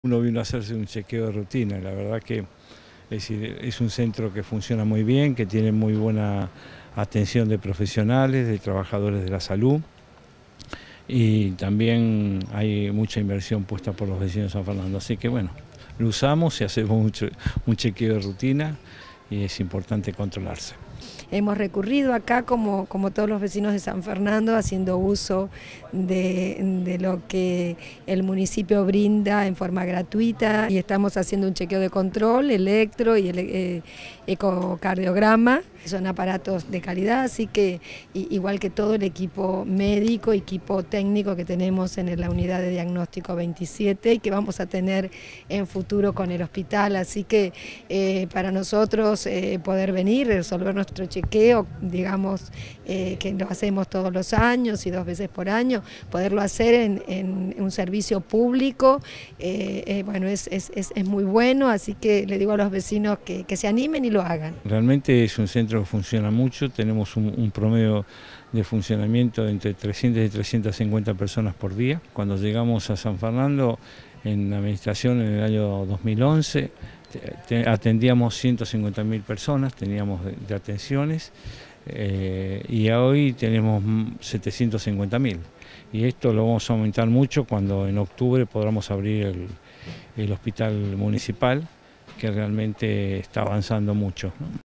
Uno vino a hacerse un chequeo de rutina, la verdad que es un centro que funciona muy bien, que tiene muy buena atención de profesionales, de trabajadores de la salud, y también hay mucha inversión puesta por los vecinos de San Fernando, así que bueno, lo usamos y hacemos un chequeo de rutina y es importante controlarse. Hemos recurrido acá, como todos los vecinos de San Fernando, haciendo uso de lo que el municipio brinda en forma gratuita, y estamos haciendo un chequeo de control, electro y el ecocardiograma. Son aparatos de calidad, así que igual que todo el equipo médico, equipo técnico que tenemos en la unidad de diagnóstico 27 y que vamos a tener en futuro con el hospital, así que para nosotros poder venir, resolver nuestro chequeo, digamos que lo hacemos todos los años y 2 veces por año, poderlo hacer en un servicio público, bueno, es muy bueno, así que le digo a los vecinos que se animen y lo hagan. Realmente es un centro que funciona mucho, tenemos un promedio de funcionamiento de entre 300 y 350 personas por día. Cuando llegamos a San Fernando, en la administración en el año 2011, atendíamos 150.000 personas, teníamos de atenciones, y hoy tenemos 750.000. Y esto lo vamos a aumentar mucho cuando en octubre podamos abrir el hospital municipal, que realmente está avanzando mucho, ¿no?